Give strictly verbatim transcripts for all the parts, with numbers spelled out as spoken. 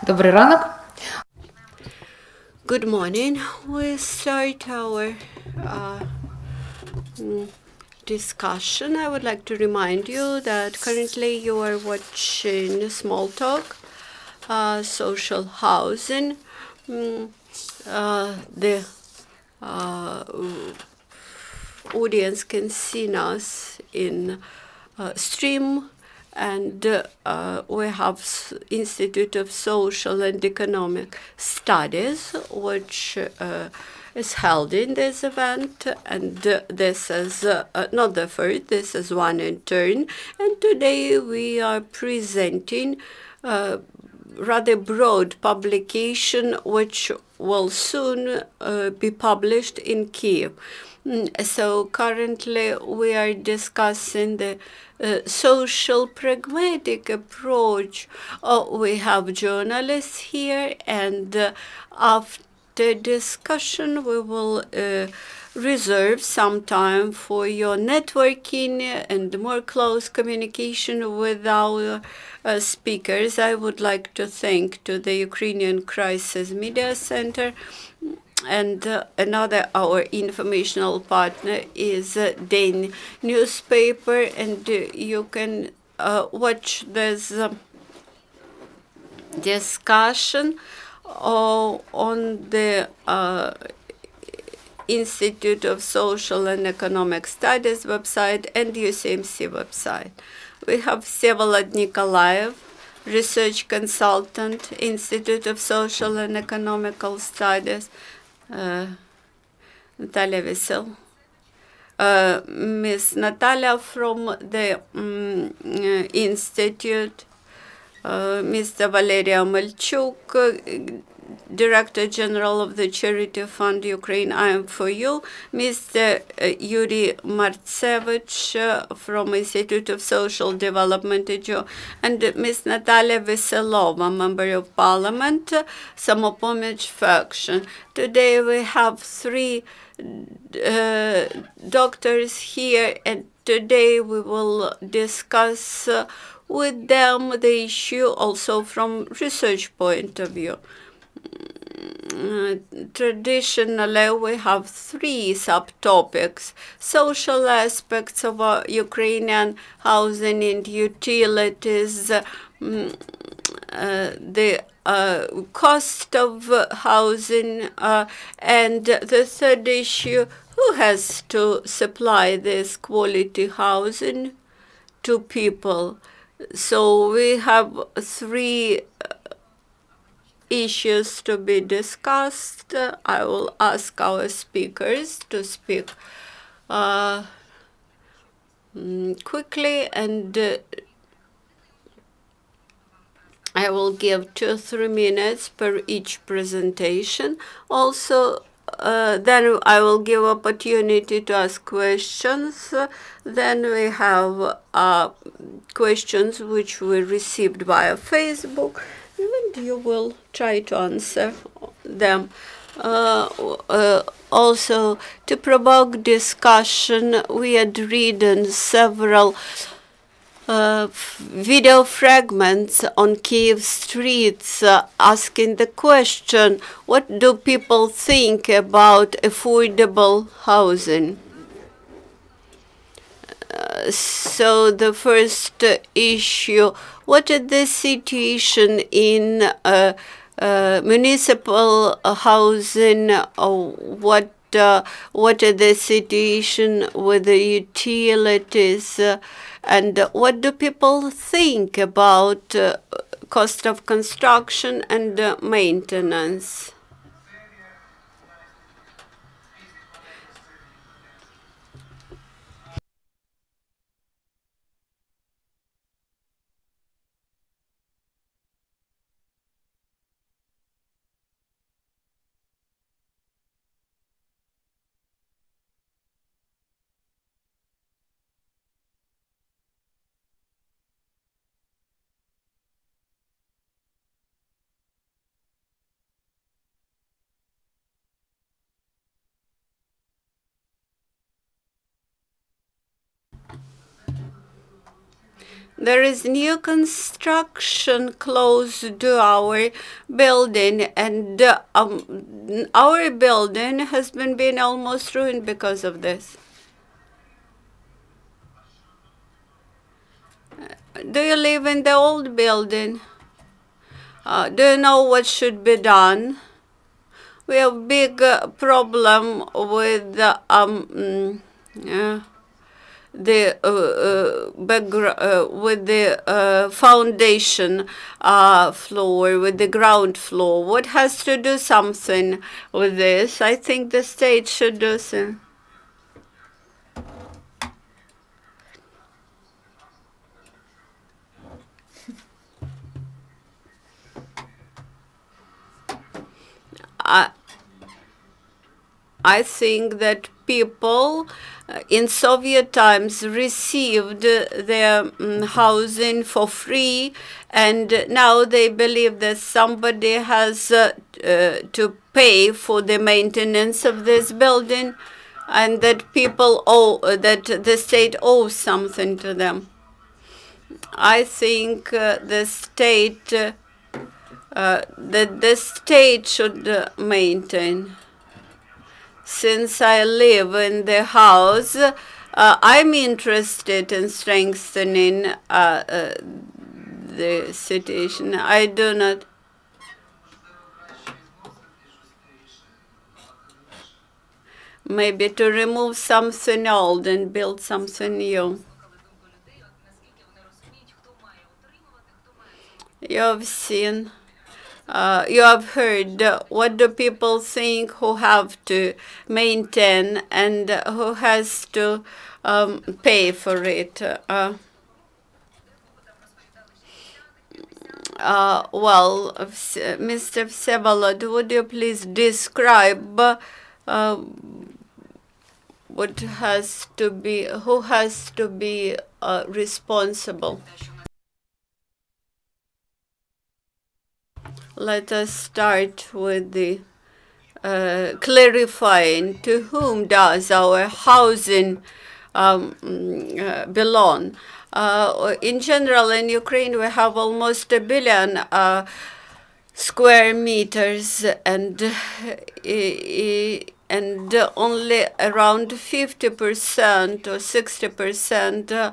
Добрий ранок. Good morning. We start our uh, discussion. I would like to remind you that currently you are watching Small Talk, uh, Social Housing. Mm, uh, the uh, audience can see us in uh, stream, and uh, we have Institute of Social and Economic Studies, which uh, is held in this event, and uh, this is uh, not the first, this is one in turn, and today we are presenting uh, rather broad publication which will soon uh, be published in Kiev. So currently we are discussing the uh, social pragmatic approach. Oh, we have journalists here, and uh, after discussion we will uh, reserve some time for your networking and more close communication with our uh, speakers. I would like to thank to the Ukrainian Crisis Media Center, and uh, another our informational partner is uh, Dane newspaper, and uh, you can uh, watch this uh, discussion uh, on the uh, Institute of Social and Economic Studies website and U C M C website. We have Vsevolod Nikolayev, research consultant, Institute of Social and Economical Studies, uh, Natalia Veselova, uh, Miss Natalia from the um, uh, Institute, uh, Mister Valeriy Omelchuk, uh, Director General of the Charity Fund Ukraine, I am for you, Mister Yuriy Mancevych uh, from Institute of Social Development, and Miss Natalia Veselova, Member of Parliament, uh, Samopomich faction. Today we have three uh, doctors here, and today we will discuss uh, with them the issue also from research point of view. Uh, traditionally, we have three subtopics: social aspects of uh, Ukrainian housing and utilities, um, uh, the uh, cost of uh, housing, uh, and the third issue: who has to supply this quality housing to people? So we have three issues to be discussed. I will ask our speakers to speak uh, quickly, and uh, I will give two, three minutes per each presentation. Also, uh, then I will give opportunity to ask questions. Then we have uh, questions which we received via Facebook, and you will try to answer them. Uh, uh, also, to provoke discussion, we had written several uh, video fragments on Kiev streets uh, asking the question, what do people think about affordable housing? Uh, so the first uh, issue, what is the situation in uh, uh, municipal housing? Uh, what uh, what is the situation with the utilities? Uh, and what do people think about uh, cost of construction and uh, maintenance? There is new construction close to our building, and uh, um, our building has been being almost ruined because of this. Do you live in the old building? Uh, do you know what should be done? We have big uh, problem with the um, uh, the uh, uh, background uh, with the uh, foundation uh, floor, with the ground floor. What has to do something with this? I think the state should do so. I, I think that people uh, in Soviet times received their um, housing for free, and now they believe that somebody has uh, uh, to pay for the maintenance of this building, and that people owe, uh, that the state owes something to them. I think uh, the state, uh, uh, that the state should uh, maintain. Since I live in the house, uh, I'm interested in strengthening uh, uh, the situation. I do not. Maybe to remove something old and build something new. You have seen. Uh, you have heard uh, what do people think who have to maintain and uh, who has to um, pay for it. Uh, uh, well, Mister Vsevolod, would you please describe uh, what has to be, who has to be uh, responsible? Let us start with the uh, clarifying to whom does our housing um, uh, belong. Uh, in general, in Ukraine, we have almost a billion uh, square meters, and uh, and only around fifty percent or sixty percent uh,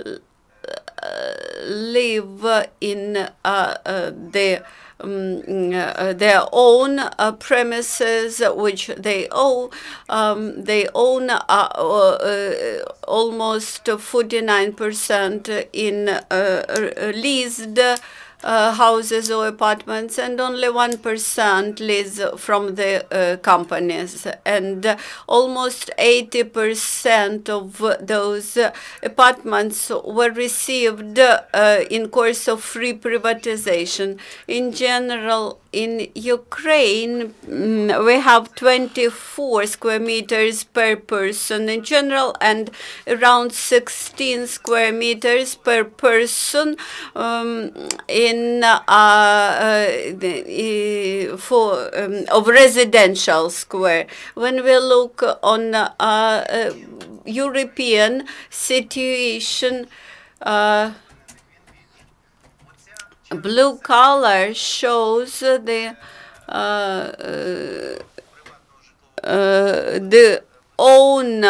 live in uh, uh, the Um, uh, their own uh, premises, which they own. Um, they own uh, uh, almost forty-nine percent in uh, leased uh, houses or apartments, and only one percent lives from the uh, companies. And uh, almost eighty percent of those uh, apartments were received uh, in course of free privatization. In general, in Ukraine, mm, we have twenty-four square meters per person in general, and around sixteen square meters per person um, in uh, uh, the, for um, of residential square. When we look on uh, uh, European situation, uh, blue color shows the uh, uh, uh, the own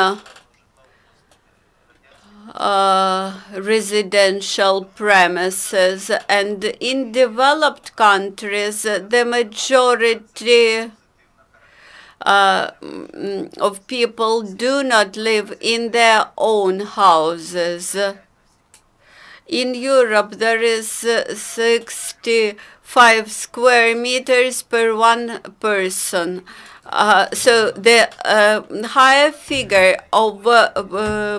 uh, residential premises, and in developed countries, the majority uh, of people do not live in their own houses. In Europe, there is sixty-five square meters per one person. Uh, so the uh, higher figure of uh, uh,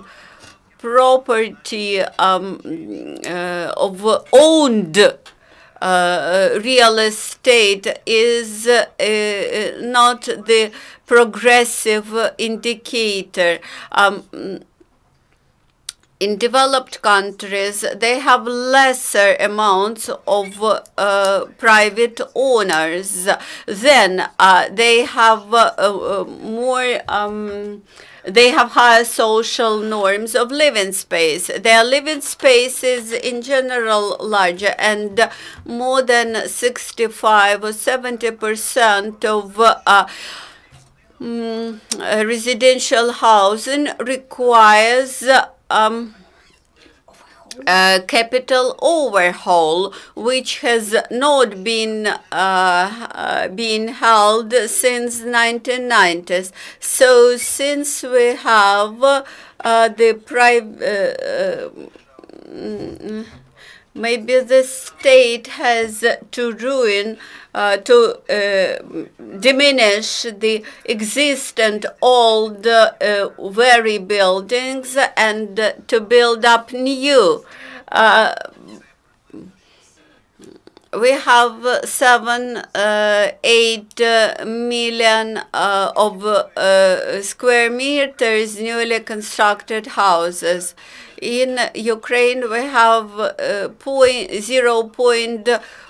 property um, uh, of owned uh, real estate is uh, not the progressive indicator. Um, in developed countries, they have lesser amounts of uh, private owners. Then uh, they have uh, uh, more, um, they have higher social norms of living space. Their living space is in general larger, and more than sixty-five or seventy percent of uh, mm, residential housing requires Um, uh, capital overhaul, which has not been uh, uh, been held since nineteen nineties. So since we have uh, the private, uh, maybe the state has to ruin, uh, to uh, diminish the existent old uh, very buildings and uh, to build up new. Uh, we have seven, uh, eight uh, million uh, of uh, square meters newly constructed houses. In Ukraine, we have uh, point, zero point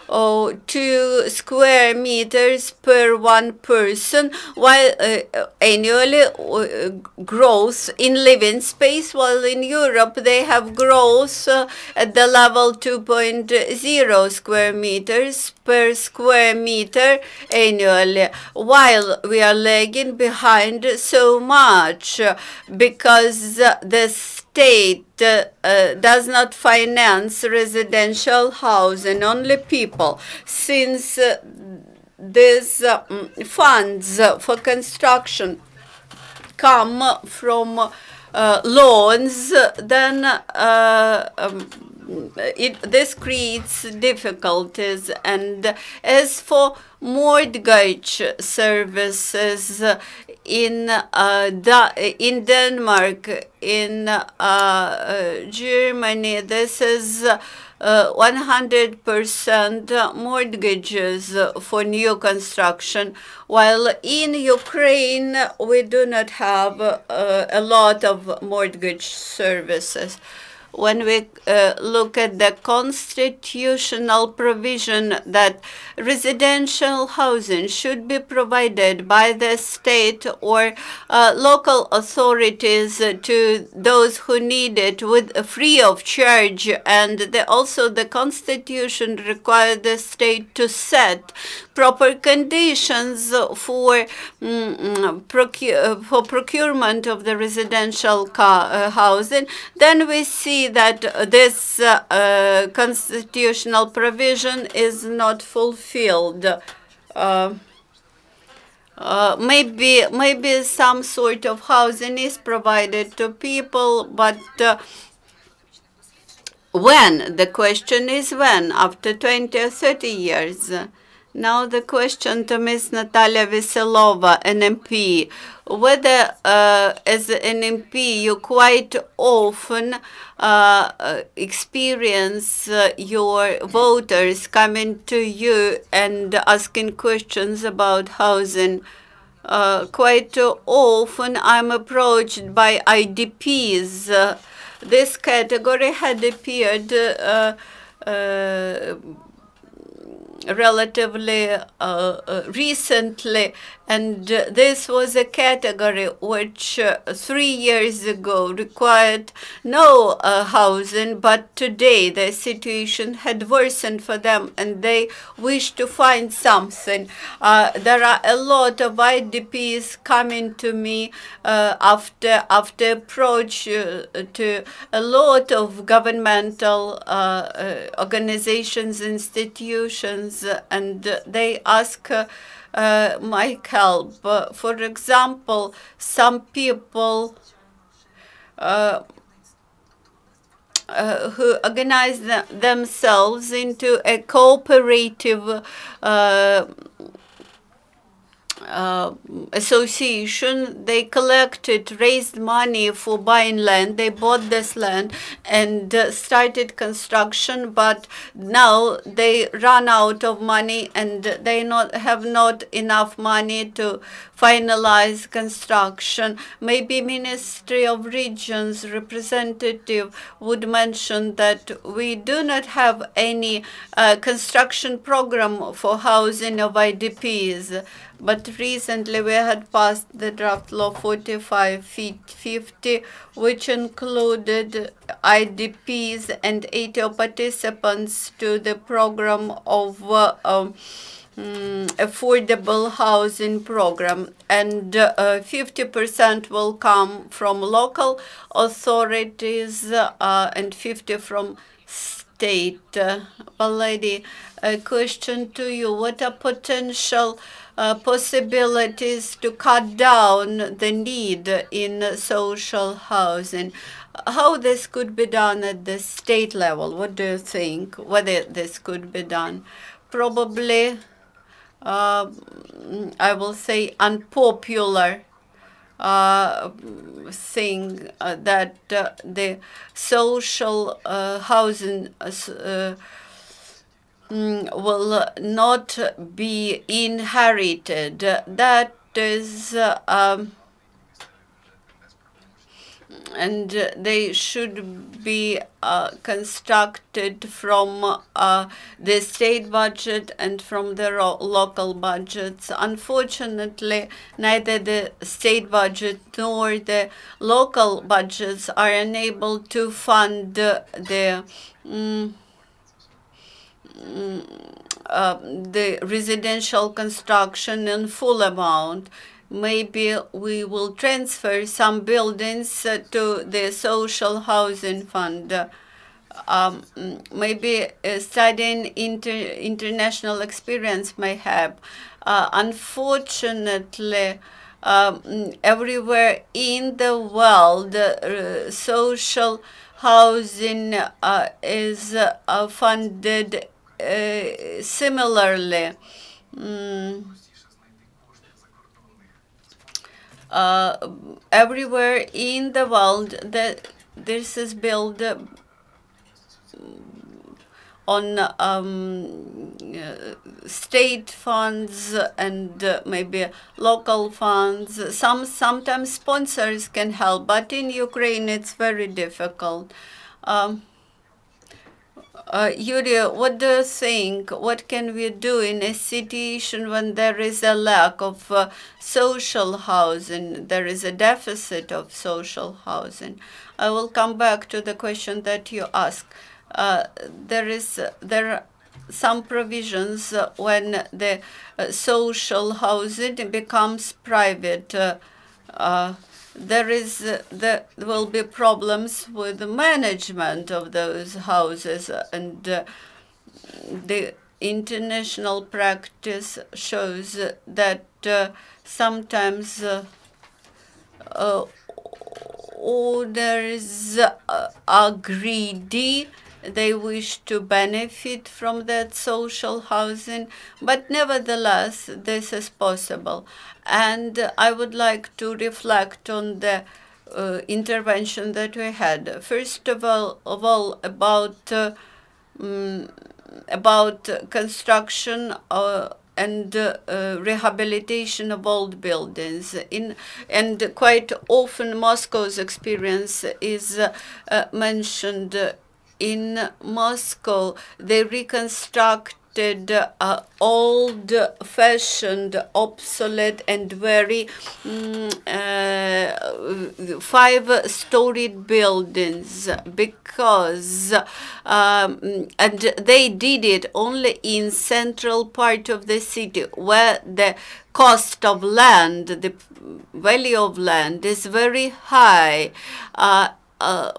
two square meters per one person, while uh, annually uh, growth in living space, while in Europe they have growth uh, at the level two point zero square meters per square meter annually, while we are lagging behind so much uh, because uh, the state uh, uh, does not finance residential housing, only people. Since uh, these uh, funds for construction come from uh, loans, then uh, um, It, this creates difficulties. And as for mortgage services in uh, da in Denmark, in uh, uh, Germany, this is one hundred percent uh, mortgages for new construction, while in Ukraine we do not have uh, a lot of mortgage services. When we uh, look at the constitutional provision that residential housing should be provided by the state or uh, local authorities to those who need it with free of charge, and the, also the constitution requires the state to set proper conditions for mm, procure, for procurement of the residential uh, housing, then we see that this uh, uh, constitutional provision is not fulfilled. Uh, uh, maybe maybe some sort of housing is provided to people, but uh, when? The question is when? After twenty or thirty years? Now the question to Miz Natalia Veselova, an M P, whether uh, as an M P you quite often uh, experience uh, your voters coming to you and asking questions about housing. Uh, quite often I'm approached by I D Ps. Uh, this category had appeared uh, uh, relatively uh, uh, recently, and uh, this was a category which uh, three years ago required no uh, housing, but today the situation had worsened for them and they wish to find something. Uh, there are a lot of I D Ps coming to me uh, after after approach uh, to a lot of governmental uh, uh, organizations, institutions, and they ask uh, uh, my help. Uh, for example, some people uh, uh, who organize th themselves into a cooperative uh, uh, association. They collected, raised money for buying land. They bought this land and uh, started construction, but now they run out of money and they not have not enough money to finalize construction. Maybe Ministry of Regions representative would mention that we do not have any uh, construction program for housing of I D Ps. But recently we had passed the draft law forty-five fifty, which included I D Ps and eighty participants to the program of uh, um, um, affordable housing program. And uh, fifty percent will come from local authorities uh, and fifty from state. Uh, Valeriy, a question to you. What are potential Uh, possibilities to cut down the need in social housing? How this could be done at the state level? What do you think? Whether this could be done? Probably, uh, I will say, unpopular uh, thing uh, that uh, the social uh, housing uh, will not be inherited. That is, uh, um, and they should be uh, constructed from uh, the state budget and from the local budgets. Unfortunately, neither the state budget nor the local budgets are unable to fund the um, Uh, the residential construction in full amount. Maybe we will transfer some buildings uh, to the social housing fund. Um, maybe uh, studying inter international experience may help. Uh, unfortunately, um, everywhere in the world, uh, social housing uh, is uh, funded Uh, similarly. Mm, uh, everywhere in the world that this is built uh, on um, uh, state funds and uh, maybe local funds. Some sometimes sponsors can help, but in Ukraine it's very difficult. Um, Uh, Yuriy, what do you think? What can we do in a situation when there is a lack of uh, social housing? There is a deficit of social housing. I will come back to the question that you asked. Uh, there is uh, there are some provisions uh, when the uh, social housing becomes private. Uh, uh, There is, uh, there will be problems with the management of those houses, and uh, the international practice shows that uh, sometimes uh, uh, owners uh, are greedy. They wish to benefit from that social housing, but nevertheless, this is possible. And I would like to reflect on the uh, intervention that we had. First of all, of all about uh, um, about construction uh, and uh, uh, rehabilitation of old buildings. In and quite often, Moscow's experience is uh, uh, mentioned. Uh, In Moscow, they reconstructed uh, old-fashioned, obsolete, and very um, uh, five-storied buildings because, um, and they did it only in central part of the city where the cost of land, the value of land is very high. Uh, uh,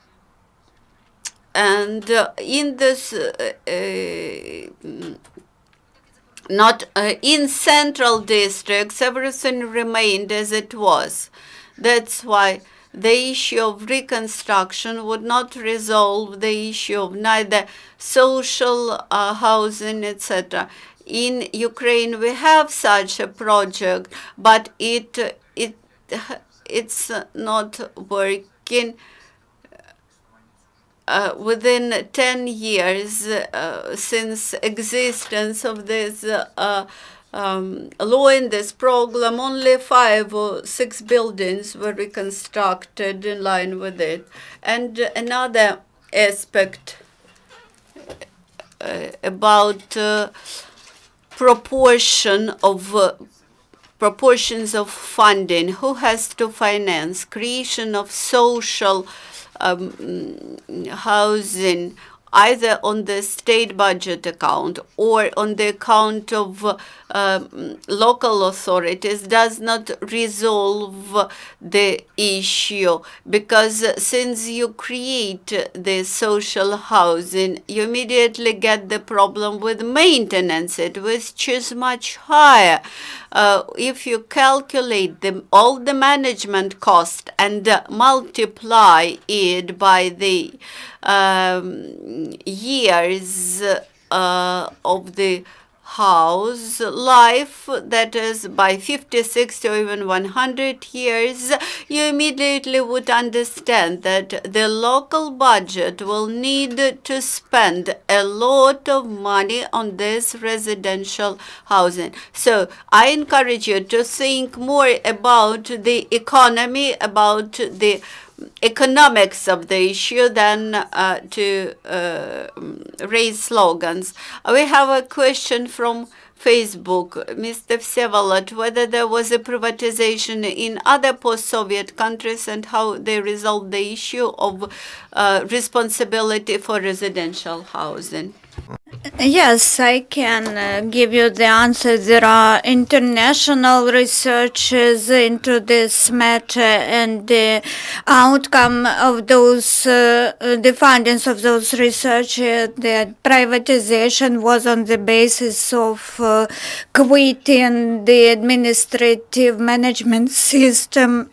And uh, in this, uh, uh, not uh, in central districts, everything remained as it was. That's why the issue of reconstruction would not resolve the issue of neither social uh, housing, et cetera. In Ukraine, we have such a project, but it it it's not working. Uh, within ten years uh, since existence of this uh, um, law in this program, only five or six buildings were reconstructed in line with it. And another aspect uh, about uh, proportion of uh, proportions of funding, who has to finance creation of social um, housing, either on the state budget account or on the account of uh, um, local authorities, does not resolve the issue, because since you create the social housing, you immediately get the problem with maintenance, it which is much higher. Uh, if you calculate the, all the management cost and uh, multiply it by the um, years uh, of the house life, that is by fifty, sixty, or even one hundred years, you immediately would understand that the local budget will need to spend a lot of money on this residential housing. So I encourage you to think more about the economy, about the economics of the issue, than uh, to uh, raise slogans. We have a question from Facebook, Mister Vsevolod, whether there was a privatization in other post-Soviet countries and how they resolved the issue of uh, responsibility for residential housing. Yes, I can uh, give you the answer. There are international researches into this matter, and the outcome of those, uh, the findings of those research, uh, that privatization was on the basis of uh, quitting the administrative management system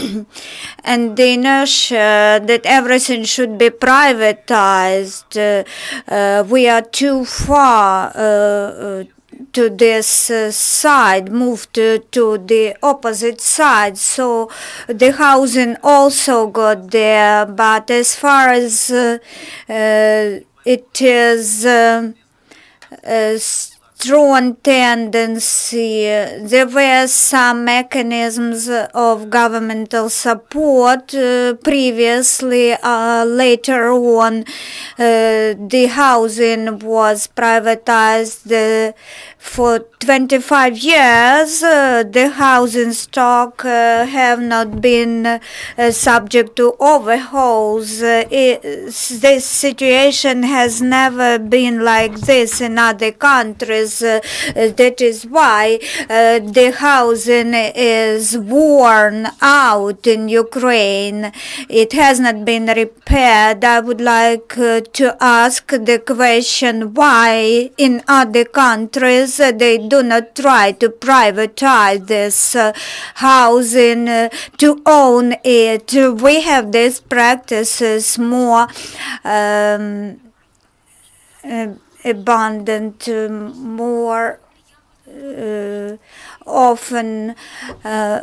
and the inertia that everything should be privatized. Uh, uh, we are too far uh, uh, to this uh, side, moved to, to the opposite side. So the housing also got there, but as far as uh, uh, it is uh, uh, strong tendency, there were some mechanisms of governmental support uh, previously. Uh, later on, uh, the housing was privatized. Uh, for twenty-five years, uh, the housing stock uh, have not been uh, subject to overhauls. Uh, it, this situation has never been like this in other countries. Uh, that is why uh, the housing is worn out in Ukraine. It has not been repaired. I would like uh, to ask the question why in other countries uh, they do not try to privatize this uh, housing, uh, to own it. We have these practices more um, uh, abundant, uh, more uh, often. Uh,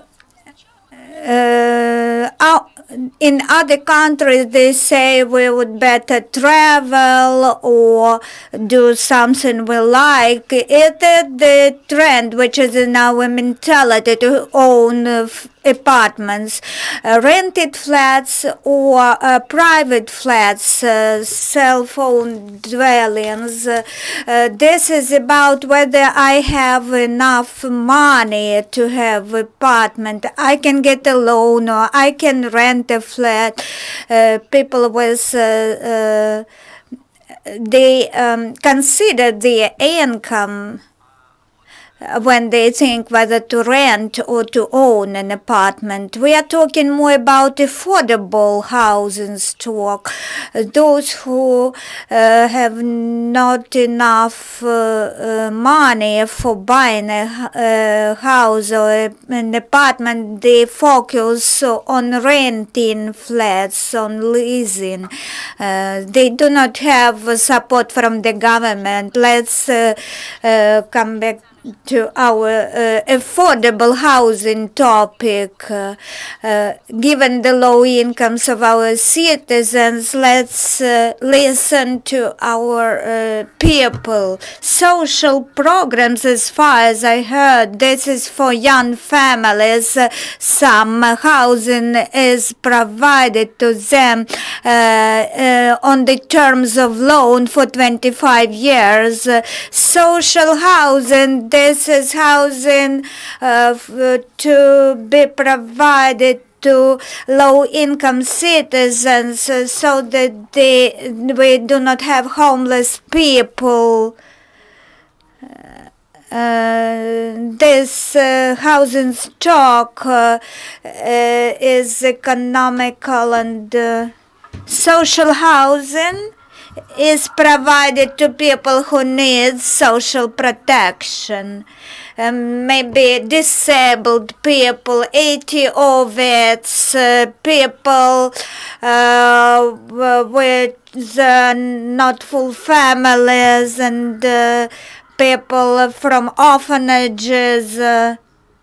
uh, in other countries, they say we would better travel or do something we like. It is the trend which is in our mentality to own uh, apartments, uh, rented flats or uh, private flats, uh, cell phone dwellings. Uh, uh, this is about whether I have enough money to have apartment. I can get a loan or I can rent a flat. Uh, people with uh, uh, they um, consider their income when they think whether to rent or to own an apartment. We are talking more about affordable housing stock. Those who uh, have not enough uh, uh, money for buying a, a house or an apartment, they focus on renting flats, on leasing. Uh, they do not have support from the government. Let's uh, uh, come back to our uh, affordable housing topic. Uh, uh, given the low incomes of our citizens, let's uh, listen to our uh, people. Social programs, as far as I heard, this is for young families. Uh, some housing is provided to them uh, uh, on the terms of loan for twenty-five years. Uh, social housing, this is housing uh, to be provided to low-income citizens uh, so that they, we do not have homeless people. Uh, this uh, housing stock uh, uh, is economical, and uh, social housing is provided to people who need social protection. Um, maybe disabled people, A T O vets, uh, people uh, with uh, not full families, and uh, people from orphanages. Uh,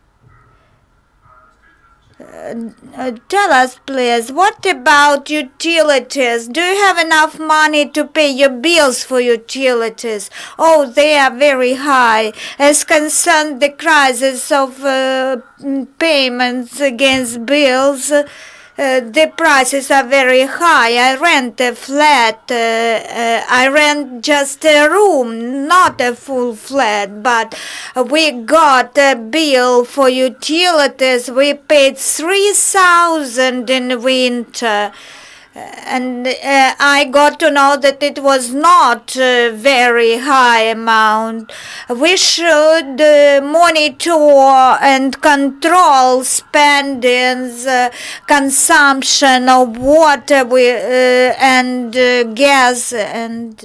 Uh, tell us, please, what about utilities? Do you have enough money to pay your bills for utilities? Oh, they are very high. As concerned the crisis of uh, payments against bills, uh, Uh, the prices are very high. I rent a flat. Uh, uh, I rent just a room, not a full flat, but we got a bill for utilities. We paid three thousand in winter. And uh, I got to know that it was not a very high amount. We should uh, monitor and control spendings, uh, consumption of water we, uh, and uh, gas and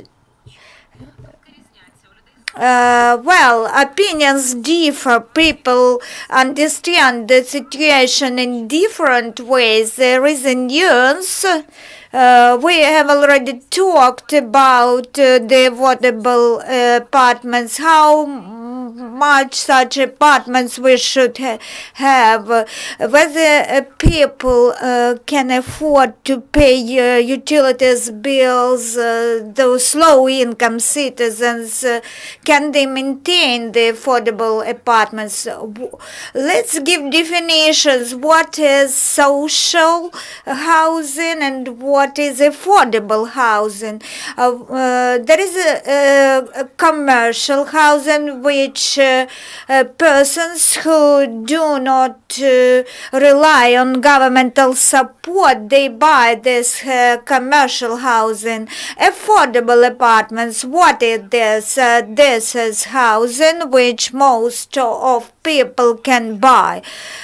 Uh, well, opinions differ. People understand the situation in different ways. There is a nuance. Uh, we have already talked about uh, the affordable uh, apartments, how much such apartments we should ha have, uh, whether uh, people uh, can afford to pay uh, utilities bills, uh, those low-income citizens, uh, can they maintain the affordable apartments? Let's give definitions. What is social housing and what is affordable housing? Uh, uh, there is a, a, a commercial housing which uh, uh, persons who do not uh, rely on governmental support, they buy this uh, commercial housing. Affordable apartments, what is this? Uh, this is housing which most of people can buy.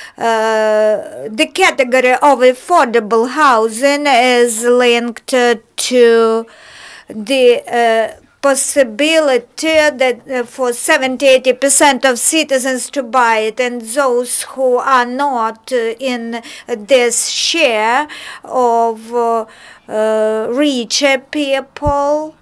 Uh, the category of affordable housing is linked uh, to the uh, possibility that uh, for seventy to eighty percent of citizens to buy it, and those who are not uh, in this share of uh, uh, richer people,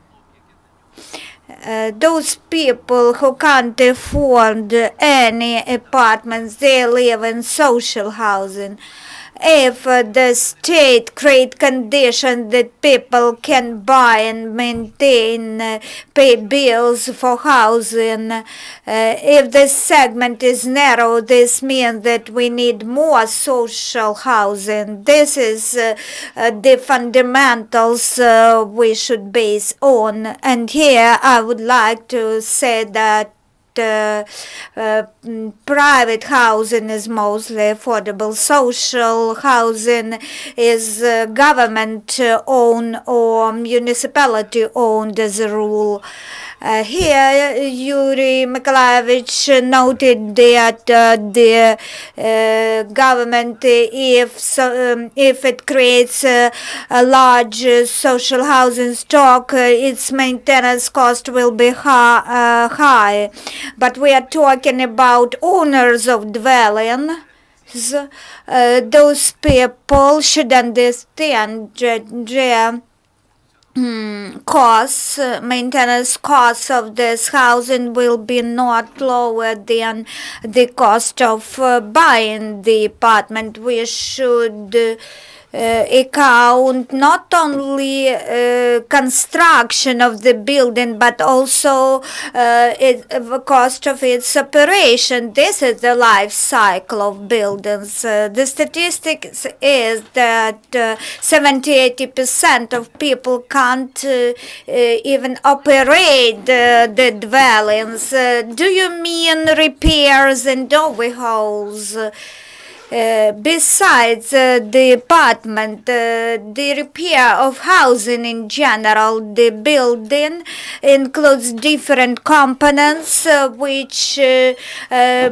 Uh, those people who can't afford any apartments, they live in social housing. If uh, the state create conditions that people can buy and maintain, uh, pay bills for housing, uh, if this segment is narrow, this means that we need more social housing. This is uh, uh, the fundamentals uh, we should base on. And here I would like to say that Uh, uh, private housing is mostly affordable. Social housing is uh, government owned or municipality owned as a rule. Uh, here, Yuriy Mykolaievich noted that uh, the uh, government, if so, um, if it creates uh, a large uh, social housing stock, uh, its maintenance cost will be high, uh, high. But we are talking about owners of dwelling. So, uh, those people should understand that Hmm, costs, uh, maintenance costs of this housing will be not lower than the cost of uh, buying the apartment. We should uh, uh, account not only uh, construction of the building but also uh, it, the cost of its operation. This is the life cycle of buildings. Uh, the statistics is that uh, seventy to eighty percent of people can't uh, uh, even operate uh, the dwellings. Uh, do you mean repairs and overhauls? Uh, besides uh, the apartment, uh, the repair of housing in general, the building includes different components uh, which uh, uh,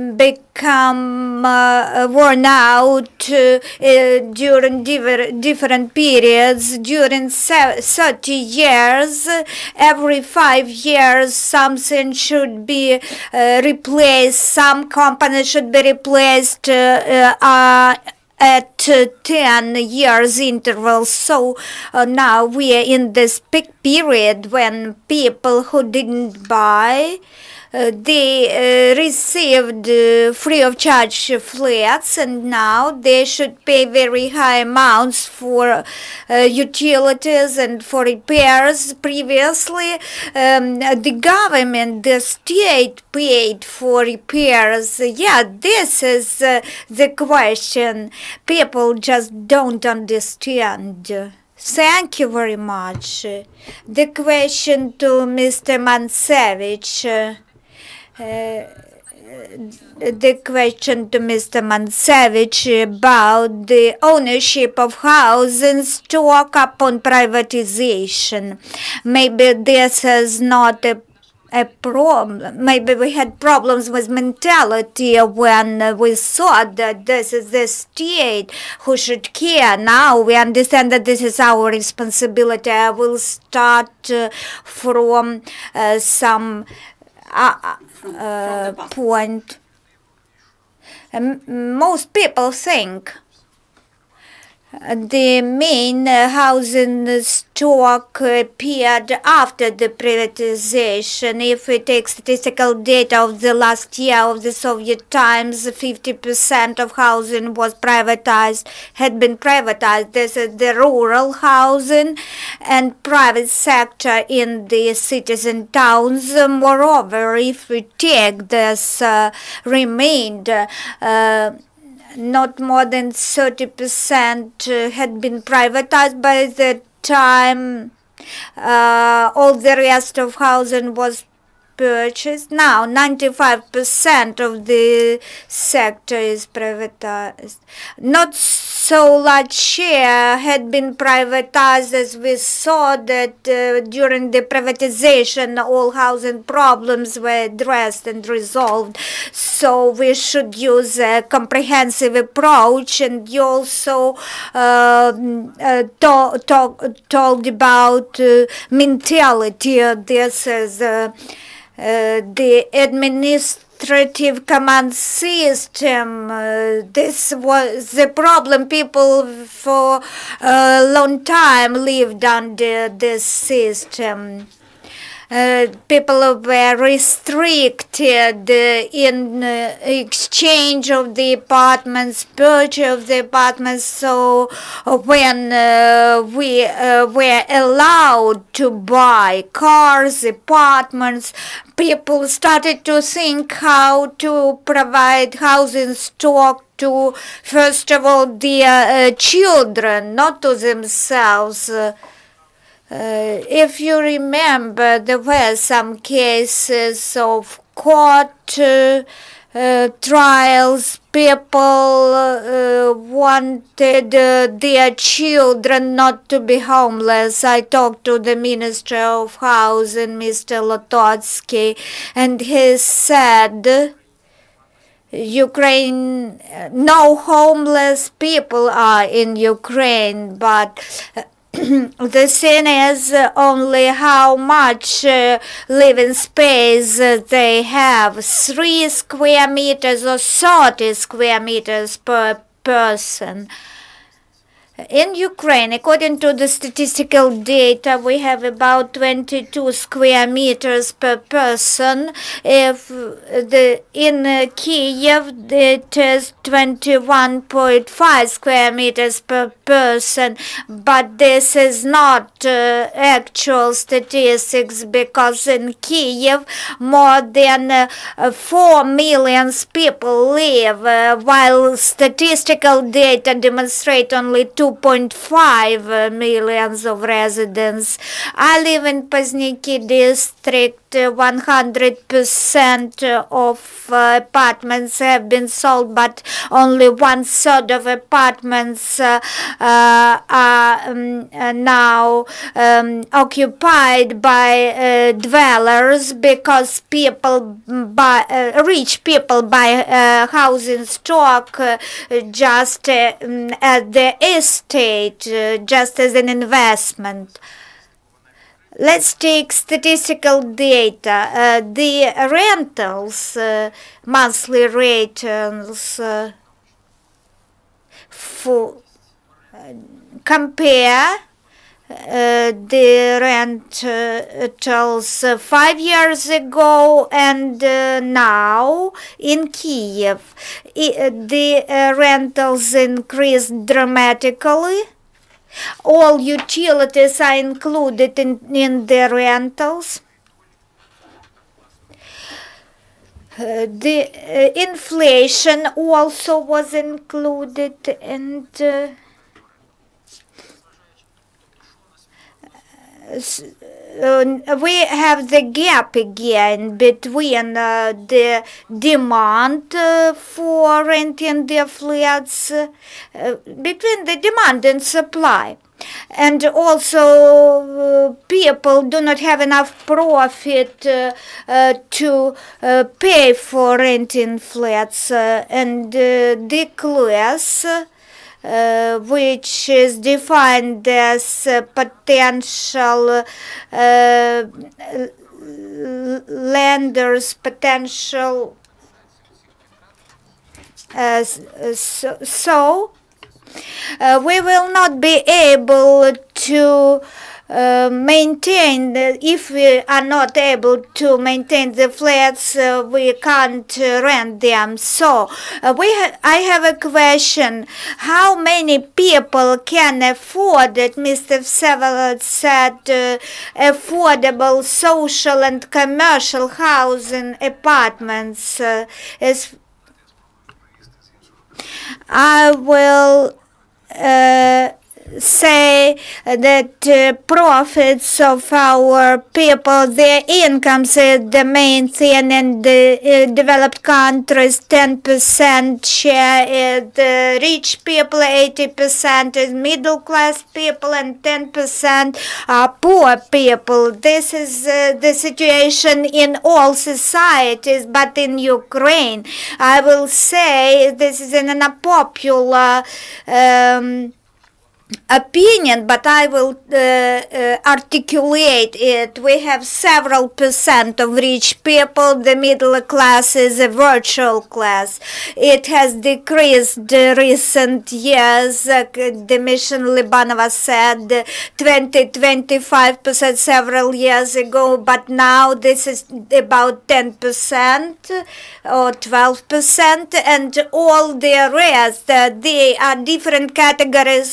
become uh, worn out uh, uh, during diver different periods. During thirty years, every five years, something should be uh, replaced. Some components should be replaced Uh, uh, at uh, ten years intervals. So uh, now we are in this peak period when people who didn't buy uh, they uh, received uh, free of charge flats, and now they should pay very high amounts for uh, utilities and for repairs. Previously, um, the government, the state paid for repairs. Yeah, this is uh, the question. People just don't understand. Thank you very much. The question to Mister Mancevych. Uh, uh, the question to Mister Mancevych about the ownership of housing stock upon privatization. Maybe this is not a a problem. Maybe we had problems with mentality when uh, we thought that this is the state who should care. Now we understand that this is our responsibility. I will start uh, from uh, some uh, uh, point. Um, most people think the main uh, housing stock appeared after the privatization. If we take statistical data of the last year of the Soviet times, fifty percent of housing was privatized, had been privatized. This is the rural housing and private sector in the cities and towns. Moreover, if we take this uh, remainder, uh, not more than thirty percent had been privatized by the time uh, all the rest of housing was purchased. Now ninety-five percent of the sector is privatized. Not so large share had been privatized as we saw that uh, during the privatization all housing problems were addressed and resolved. So we should use a comprehensive approach. And you also uh, uh, talk, talk, talked about uh, mentality. This is uh, uh, the administrative command system. Uh, this was the problem. People for a long time lived under this system. Uh, people were restricted uh, in uh, exchange of the apartments, purchase of the apartments. So uh, when uh, we uh, were allowed to buy cars, apartments, people started to think how to provide housing stock to, first of all, their uh, children, not to themselves. Uh, Uh, if you remember, there were some cases of court uh, uh, trials. People uh, wanted uh, their children not to be homeless. I talked to the Minister of Housing, Mister Lototsky, and he said Ukraine, no homeless people are in Ukraine, but the thing is only how much uh, living space uh, they have. Three square meters or thirty square meters per person. In Ukraine, according to the statistical data, we have about twenty-two square meters per person. If the in uh, Kiev, it is twenty-one point five square meters per person. But this is not uh, actual statistics, because in Kiev more than uh, four million people live, uh, while statistical data demonstrate only two point five millions of residents. I live in Pozniki district. one hundred percent of uh, apartments have been sold, but only one third of apartments uh, uh, are um, uh, now um, occupied by uh, dwellers, because people buy, uh, rich people buy uh, housing stock uh, just uh, at the estate, uh, just as an investment. Let's take statistical data. Uh, the rentals, uh, monthly rentals, uh, for uh, compare uh, the rentals uh, five years ago and uh, now in Kiev. I, the uh, rentals increased dramatically. All utilities are included in, in the rentals. Uh, the uh, inflation also was included, and uh, Uh, we have the gap again between uh, the demand uh, for renting their flats, uh, between the demand and supply. And also uh, people do not have enough profit uh, uh, to uh, pay for renting flats, uh, and uh, the class Uh, which is defined as uh, potential uh, lenders, potential. Uh, so, so uh, we will not be able to Uh, maintain, the, if we are not able to maintain the flats, uh, we can't uh, rent them. So uh, we ha I have a question: how many people can afford it? Mister Vsevolod said uh, affordable social and commercial housing apartments. Uh, is I will uh, say that uh, profits of our people, their incomes is the main thing. In the uh, developed countries, ten percent share is the rich people, eighty percent is middle class people, and ten percent are poor people. This is uh, the situation in all societies, but in Ukraine, I will say this is an unpopular um, opinion, but I will uh, uh, articulate it. We have several percent of rich people. The middle class is a virtual class. It has decreased uh, recent years. Uh, the mission Libanova said twenty to twenty-five percent several years ago, but now this is about ten percent or twelve percent, and all the rest, uh, they are different categories uh,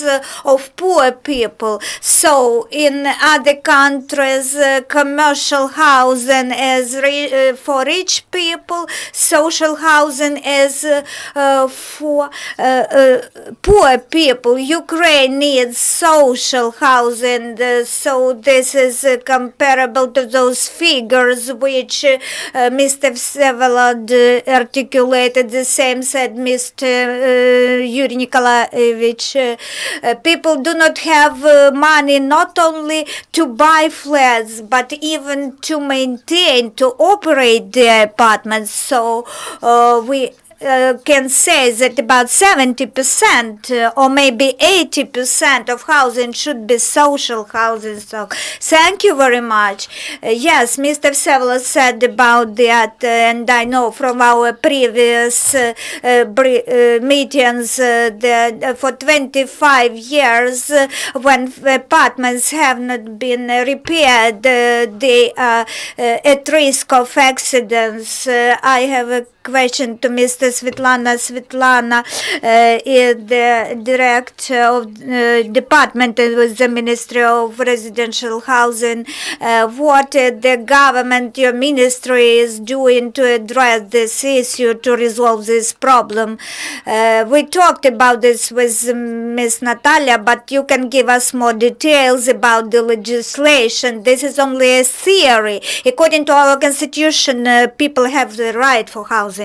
of poor people. So in other countries, uh, commercial housing is re uh, for rich people, social housing is uh, uh, for uh, uh, poor people. Ukraine needs social housing, uh, so this is uh, comparable to those figures which uh, uh, Mister Vsevolod uh, articulated. The same said Mister Uh, Yuriy Nikolaevich. Uh, uh, people do not have uh, money not only to buy flats but even to maintain, to operate their apartments. So uh, we uh, can say that about seventy percent uh, or maybe eighty percent of housing should be social housing. So thank you very much. Uh, yes, Mister Vsevolod said about that, uh, and I know from our previous uh, uh, uh, meetings uh, that uh, for twenty-five years, uh, when apartments have not been uh, repaired, uh, they are uh, at risk of accidents. Uh, I have a question to Mister Svstlana. Svstlana uh, is the director of uh, department with the Ministry of Residential Housing. Uh, what uh, the government, your ministry, is doing to address this issue, to resolve this problem? Uh, we talked about this with Miss Natalia, but you can give us more details about the legislation. This is only a theory. According to our constitution, uh, people have the right for housing.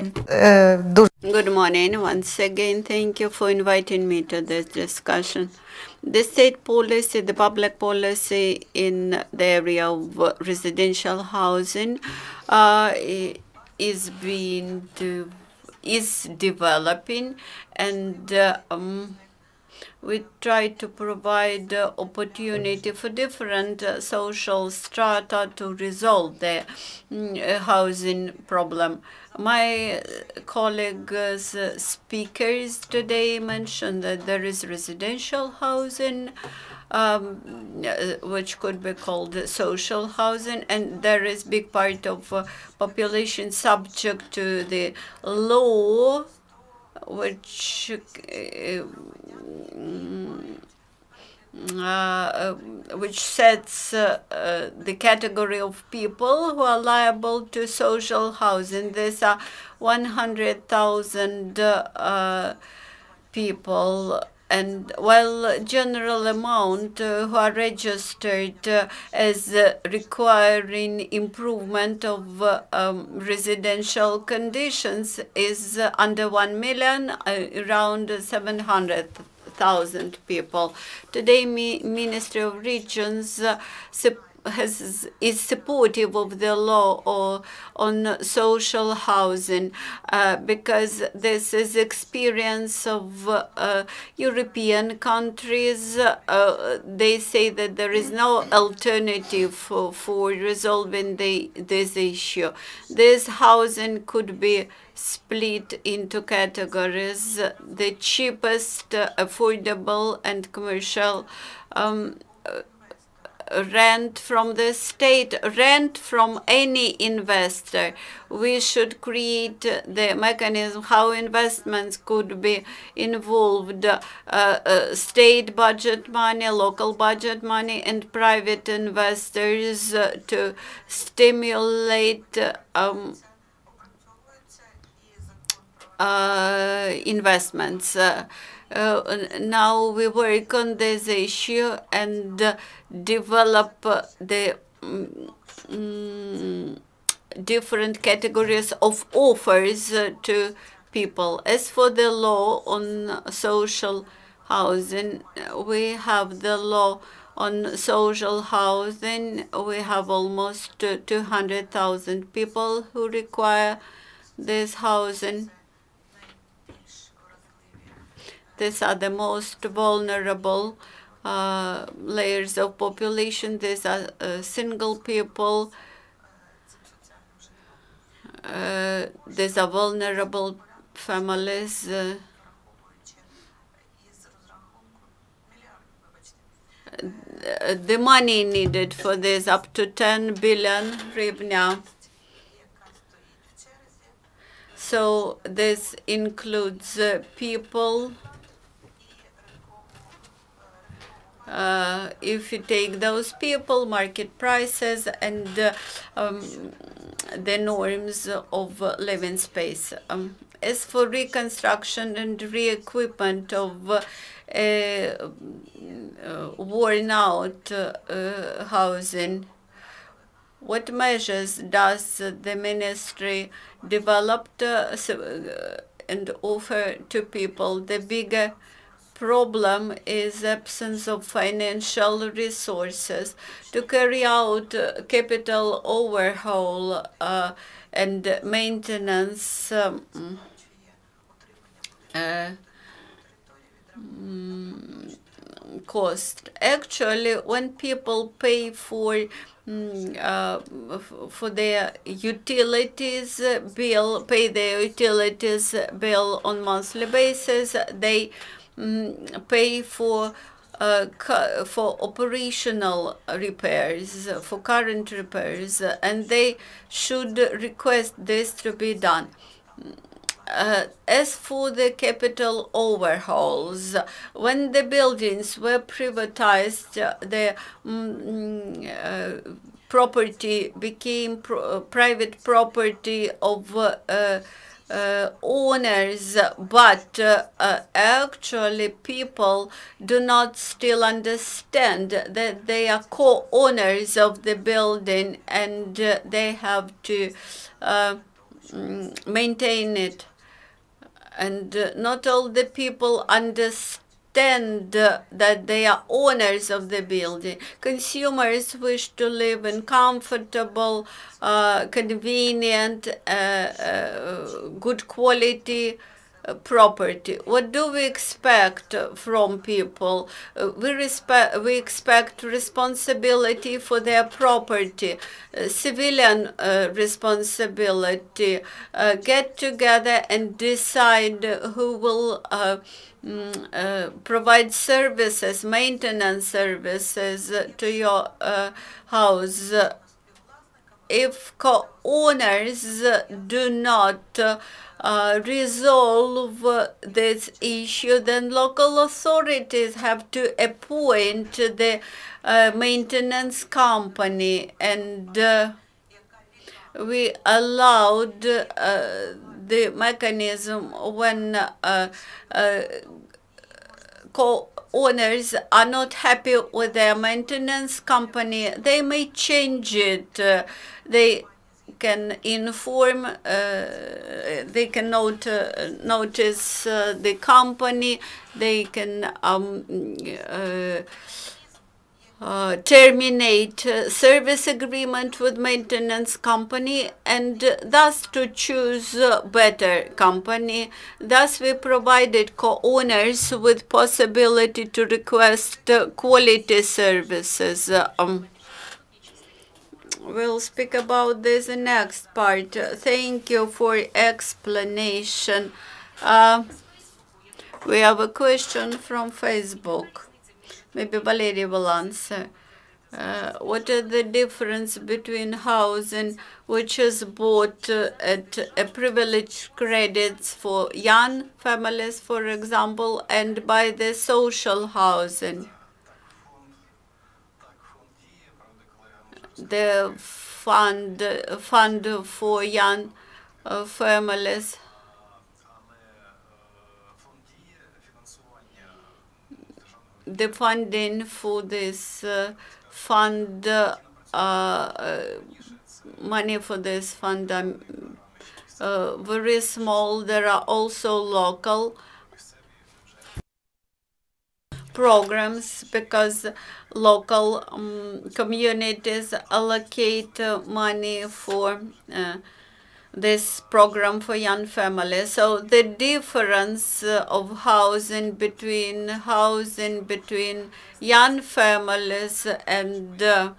Good morning once again. Thank you for inviting me to this discussion. The state policy, the public policy in the area of residential housing uh, is being de is developing, and uh, um, we try to provide uh, opportunity for different uh, social strata to resolve the mm, housing problem. My colleagues, uh, speakers today mentioned that there is residential housing, um, uh, which could be called social housing, and there is big part of uh, population subject to the law, which uh, Uh, which sets uh, uh, the category of people who are liable to social housing. These are one hundred thousand uh, people, and while general amount uh, who are registered uh, as uh, requiring improvement of uh, um, residential conditions is uh, under one million, uh, around seven hundred thousand people. Today, Mi Ministry of Regions uh, has is supportive of the law or on social housing uh, because this is experience of uh, European countries. Uh, they say that there is no alternative for, for resolving the, this issue. This housing could be split into categories: the cheapest, uh, affordable, and commercial um, rent from the state, rent from any investor. We should create the mechanism how investments could be involved, uh, uh, state budget money, local budget money, and private investors uh, to stimulate uh, um, uh, investments. Uh, Uh, now we work on this issue and uh, develop uh, the um, different categories of offers uh, to people. As for the law on social housing, we have the law on social housing. We have almost uh, two hundred thousand people who require this housing. These are the most vulnerable uh, layers of population. These are uh, single people. Uh, these are vulnerable families. Uh, the money needed for this up to ten billion hryvnia. So this includes uh, people Uh, if you take those people, market prices, and uh, um, the norms of uh, living space. Um, as for reconstruction and re-equipment of uh, uh, worn out uh, uh, housing, what measures does the ministry develop uh, and offer to people? The bigger problem is absence of financial resources to carry out uh, capital overhaul uh, and maintenance um, uh, mm, cost. Actually, when people pay for mm, uh, for their utilities bill, pay their utilities bill on monthly basis, they mm, pay for uh, for operational repairs, for current repairs, and they should request this to be done. Uh, as for the capital overhauls, when the buildings were privatized, uh, the mm, uh, property became pro uh, private property of uh, uh, owners, but uh, uh, actually people do not still understand that they are co-owners of the building, and uh, they have to uh, maintain it. And uh, not all the people understand uh, that they are owners of the building. Consumers wish to live in comfortable, uh, convenient, uh, uh, good quality uh, property. What do we expect from people? Uh, we, respect, we expect responsibility for their property, uh, civilian uh, responsibility, uh, get together and decide who will uh, mm, uh, provide services, maintenance services to your uh, house. If co-owners do not uh, uh, resolve uh, this issue, then local authorities have to appoint the uh, maintenance company, and uh, we allowed uh, the mechanism when uh, uh, co-owners are not happy with their maintenance company, they may change it. Uh, they can inform, uh, they can note, uh, notice uh, the company, they can um, uh, Uh, terminate uh, service agreement with maintenance company, and uh, thus to choose uh, better company. Thus we provided co-owners with possibility to request uh, quality services. Uh, um, we'll speak about this in next part. Uh, thank you for explanation. Uh, we have a question from Facebook. Maybe Valeriy will answer. Uh, what is the difference between housing which is bought uh, at a privileged credits for young families, for example, and by the social housing? The fund, fund for young uh, families. The funding for this uh, fund, uh, uh, money for this fund, um, uh, very small. There are also local programs because local um, communities allocate uh, money for uh, this program for young families. So the difference uh, of housing between housing between young families and uh,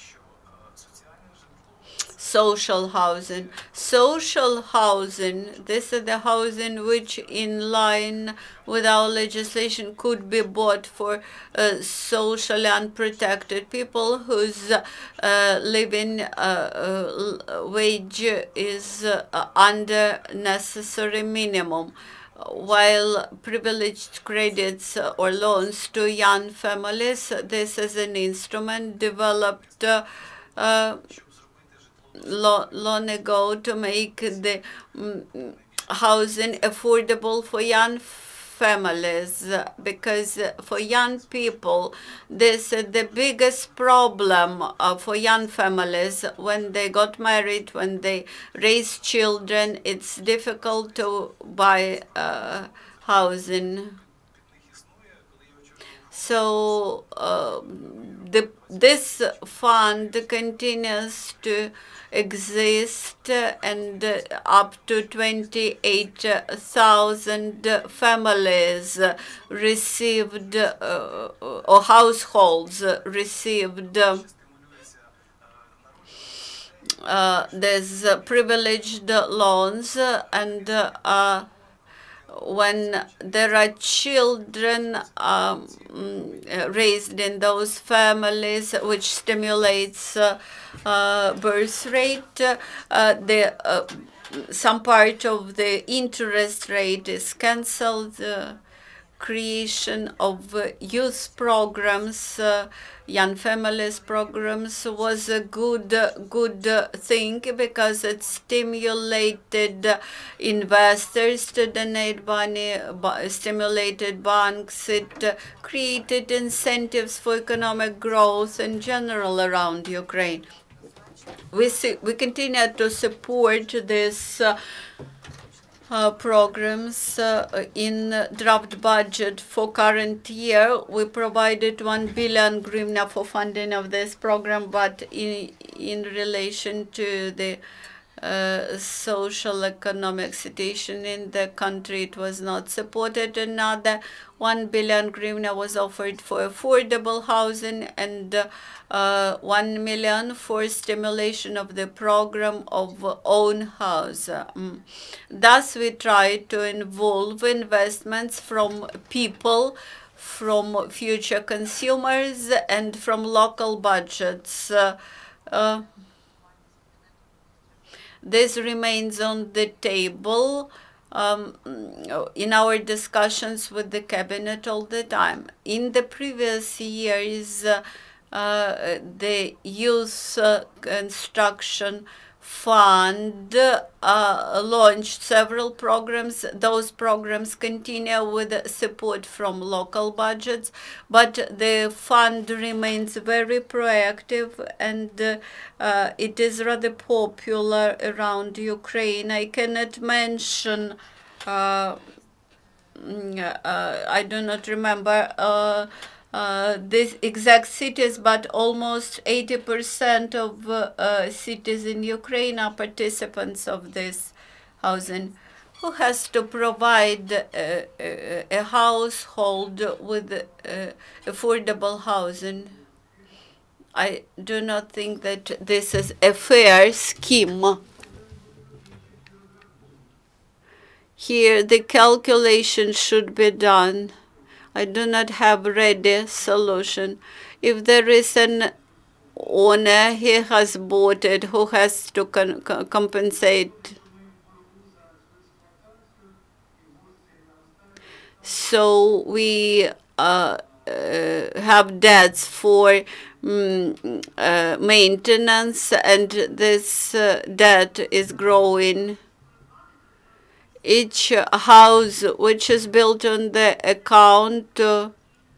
social housing. Social housing, this is the housing which in line with our legislation could be bought for uh, socially unprotected people whose uh, living uh, uh, wage is uh, under necessary minimum. while privileged credits or loans to young families, this is an instrument developed uh, uh, long ago to make the um, housing affordable for young families, because for young people, this is the biggest problem uh, for young families. When they got married, when they raise children, it's difficult to buy uh, housing. So uh, the, this fund continues to exist, and uh, up to twenty-eight thousand families received, uh, or households received uh, these privileged loans, and uh, when there are children um, raised in those families, which stimulates uh, uh, birth rate, uh, the, uh, some part of the interest rate is cancelled. Uh, creation of uh, youth programs, uh, young families programs was a good, uh, good uh, thing, because it stimulated uh, investors to donate money, stimulated banks, it uh, created incentives for economic growth in general around Ukraine. We, see, we continue to support this uh, Uh, programs uh, in draft budget for current year. We provided one billion hryvnia for funding of this program, but in in relation to the uh, social economic situation in the country, it was not supported. Another one billion hryvnia was offered for affordable housing, and uh, uh, one million for stimulation of the program of own house. Um, thus, we try to involve investments from people, from future consumers, and from local budgets. Uh, uh, This remains on the table um, in our discussions with the cabinet all the time. In the previous years, uh, uh, the youth uh, construction fund uh, launched several programs. Those programs continue with support from local budgets, but the fund remains very proactive, and uh, uh, it is rather popular around Ukraine. I cannot mention, uh, uh, I do not remember uh, Uh, these exact cities, but almost eighty percent of uh, uh, cities in Ukraine are participants of this housing. Who has to provide uh, uh, a household with uh, affordable housing? I do not think that this is a fair scheme. Here, the calculation should be done. I do not have ready solution. If there is an owner, he has bought it, who has to con compensate? So we uh, uh, have debts for um, uh, maintenance, and this uh, debt is growing. Each house which is built on the account uh,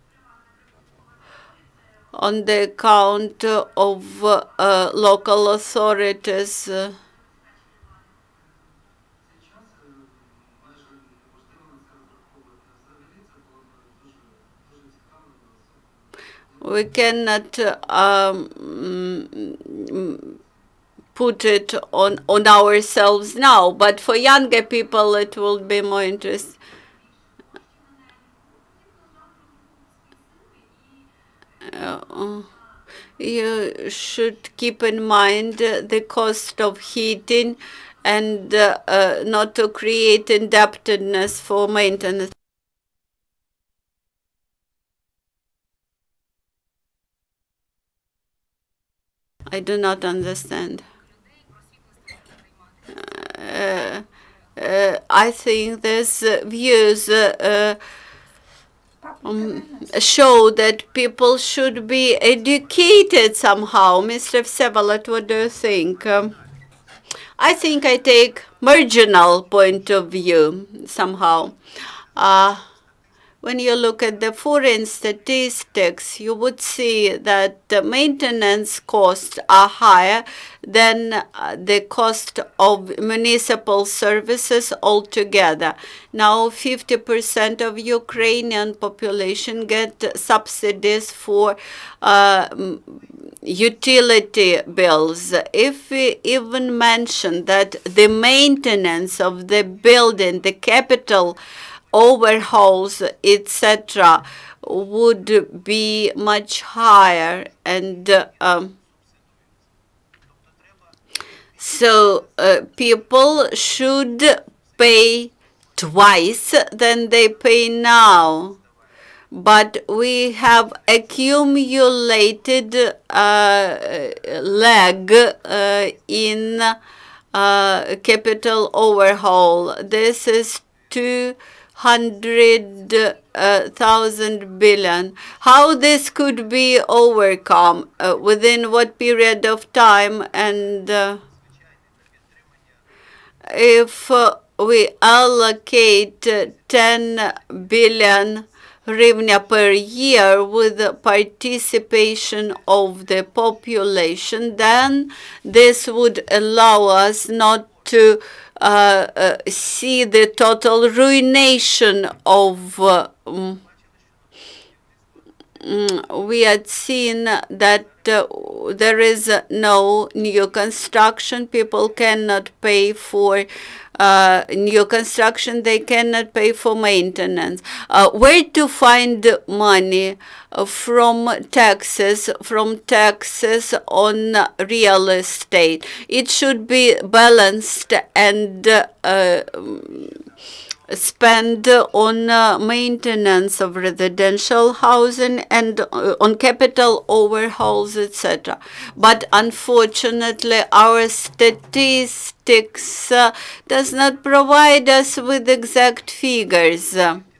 on the account of uh, local authorities. Uh, we cannot um, put it on, on ourselves now, but for younger people it will be more interesting. Uh, you should keep in mind the cost of heating, and uh, uh, not to create indebtedness for maintenance. I do not understand. Uh, uh, I think these uh, views uh, um, show that people should be educated somehow. Mister Vsevolod, what do you think? Um, I think I take marginal point of view somehow. Uh, when you look at the foreign statistics, you would see that the maintenance costs are higher than uh, the cost of municipal services altogether. Now, fifty percent of Ukrainian population get subsidies for uh, utility bills. If we even mention that the maintenance of the building, the capital overhauls, et cetera, would be much higher, and uh, um, so uh, people should pay twice than they pay now. But we have accumulated uh, lag uh, in uh, capital overhaul. This is two hundred thousand billion. How this could be overcome, uh, within what period of time, and uh, if uh, we allocate uh, ten billion hryvnia per year with the participation of the population, then this would allow us not to uh, uh, see the total ruination of uh, um, we had seen that uh, there is no new construction. People cannot pay for uh, new construction. They cannot pay for maintenance. Uh, where to find money? Uh, from taxes, from taxes on real estate. It should be balanced and uh, spend on uh, maintenance of residential housing and uh, on capital overhauls, et cetera. But unfortunately, our statistics uh, does not provide us with exact figures.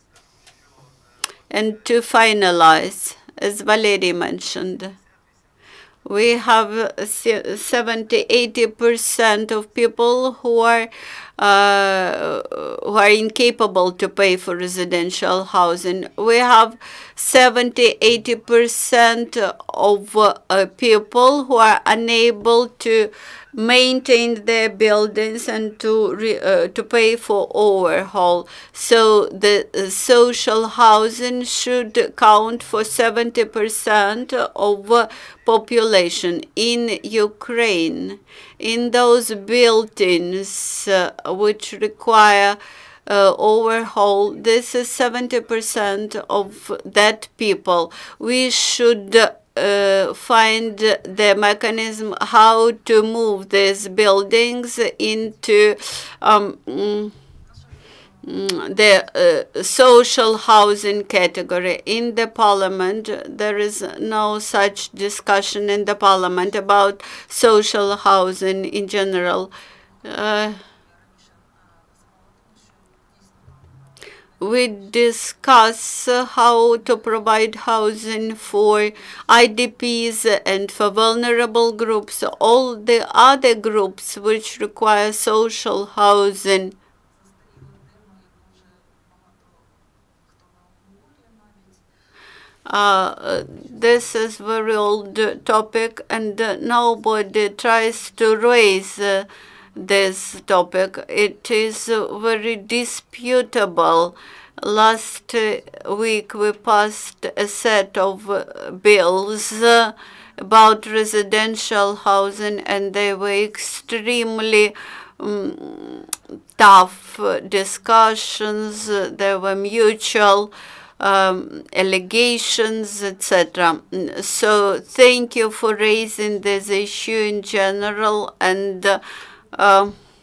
And to finalize, as Valeriy mentioned, we have seventy, eighty percent of people who are uh, who are incapable to pay for residential housing. We have seventy, eighty percent of uh, people who are unable to maintain their buildings and to re, uh, to pay for overhaul. So the uh, social housing should count for seventy percent of uh, population in Ukraine. In those buildings uh, which require uh, overhaul, this is seventy percent of that people. We should uh, Uh, find the mechanism how to move these buildings into um, the uh, social housing category. In the parliament, there is no such discussion in the parliament about social housing in general. Uh, We discuss how to provide housing for I D Ps and for vulnerable groups, all the other groups which require social housing. Uh, this is very old topic, and uh, nobody tries to raise uh, this topic. It is uh, very disputable. Last uh, week we passed a set of uh, bills uh, about residential housing, and they were extremely um, tough discussions. There were mutual Um, allegations, et cetera. So thank you for raising this issue in general, and uh, uh,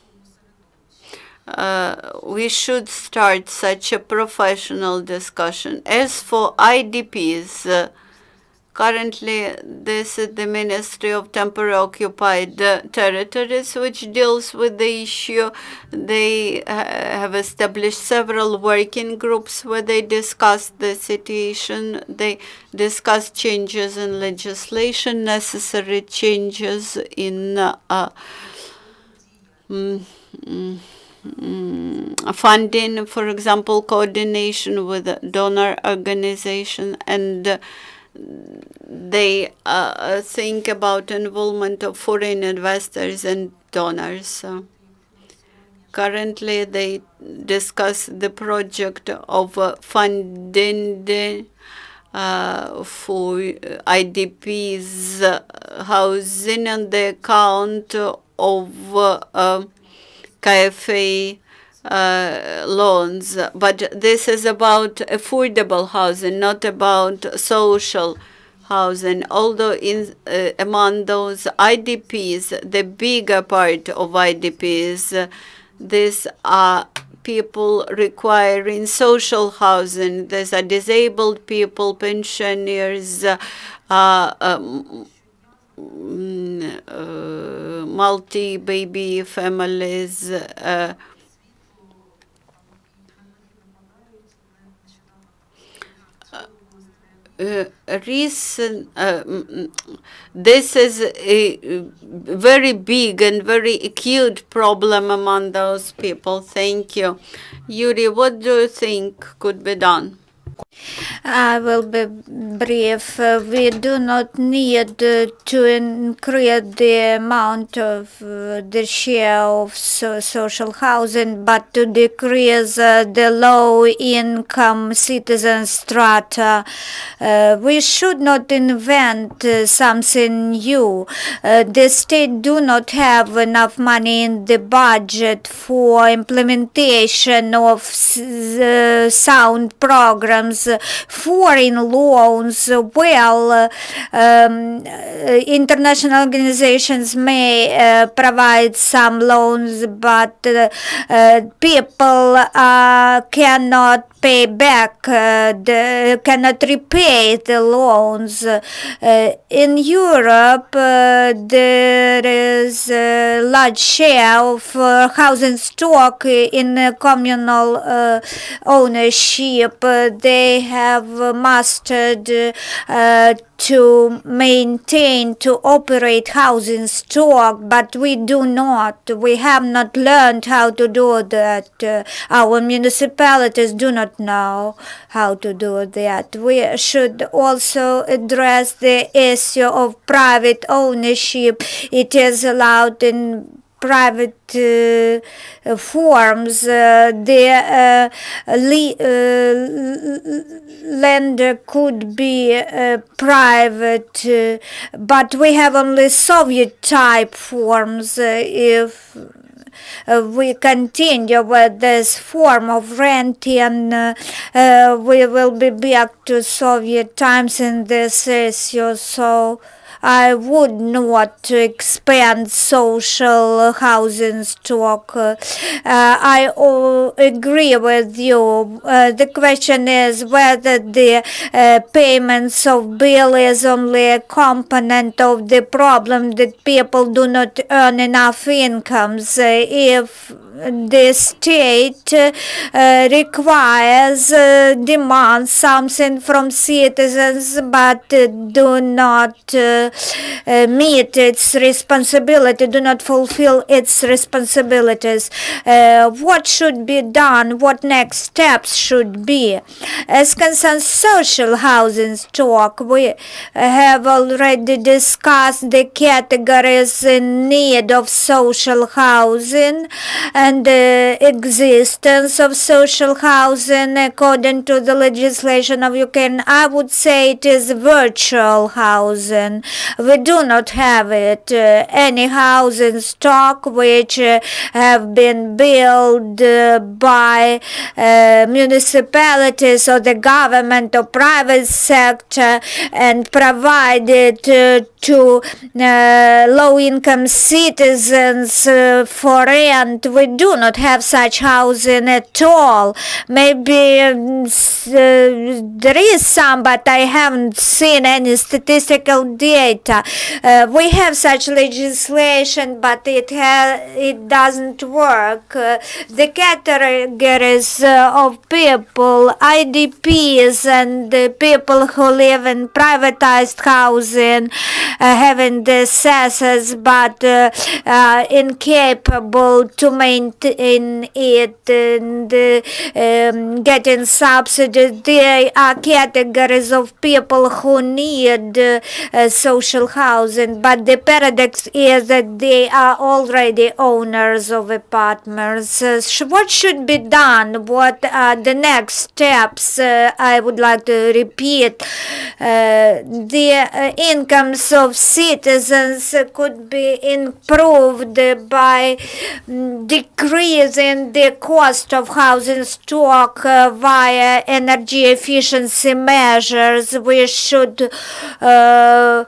uh, we should start such a professional discussion. As for I D Ps, uh, Currently, this is the Ministry of Temporary Occupied uh, Territories, which deals with the issue. They uh, have established several working groups where they discuss the situation. They discuss changes in legislation, necessary changes in uh, uh, mm, mm, mm, funding, for example, coordination with donor organization, and uh, they uh, think about involvement of foreign investors and donors. Uh, currently, they discuss the project of uh, funding the, uh, for I D Ps uh, housing on the account of uh, uh, K F A Uh, loans, but this is about affordable housing, not about social housing. Although in uh, among those I D Ps, the bigger part of I D Ps, uh, these are people requiring social housing. These are disabled people, pensioners, uh, um, uh, multi-baby families, uh, Uh, recent, uh, this is a very big and very acute problem among those people. Thank you. Yuri, what do you think could be done? I will be brief. Uh, we do not need uh, to increase the amount of uh, the share of so social housing, but to decrease uh, the low-income citizen strata. Uh, we should not invent uh, something new. Uh, the state do not have enough money in the budget for implementation of uh, sound programs. Foreign loans, well, uh, um, uh, international organizations may uh, provide some loans, but uh, uh, people uh, cannot pay back, uh, the, cannot repay the loans. Uh, in Europe, uh, there is a large share of uh, housing stock in uh, communal uh, ownership. Uh, they have mastered uh, to maintain, to operate housing stock, but we do not. We have not learned how to do that. Uh, our municipalities do not know how to do that. We should also address the issue of private ownership. It is allowed in private uh, forms. Uh, the uh, le uh, lender could be uh, private, uh, but we have only Soviet type forms. Uh, if Uh, we continue with this form of renting, uh, uh, we will be back to Soviet times in this issue. So I would not expand social housing stock. Uh, I uh, agree with you. Uh, the question is whether the uh, payments of bill is only a component of the problem that people do not earn enough incomes. Uh, if the state uh, requires, uh, demands something from citizens, but uh, do not uh, uh, meet its responsibility, do not fulfill its responsibilities. Uh, what should be done? What next steps should be? As concerns social housing stock, we have already discussed the categories in need of social housing and the existence of social housing according to the legislation of Ukraine. I would say it is virtual housing. We do not have it. Uh, any housing stock which uh, have been built uh, by uh, municipalities or the government or private sector and provided uh, to uh, low-income citizens uh, for rent. We do not have such housing at all. Maybe uh, there is some, but I haven't seen any statistical data. Uh, we have such legislation, but it ha it doesn't work. Uh, the categories uh, of people, I D Ps, and the people who live in privatized housing, uh, having the access but uh, uh, incapable to maintain it and uh, um, getting subsidies. They are categories of people who need uh, uh, social housing, but the paradox is that they are already owners of apartments. Uh, sh what should be done? What are the next steps? Uh, I would like to repeat. Uh, the uh, incomes of citizens uh, could be improved by um, decreasing the cost of housing stock uh, via energy efficiency measures. We should uh,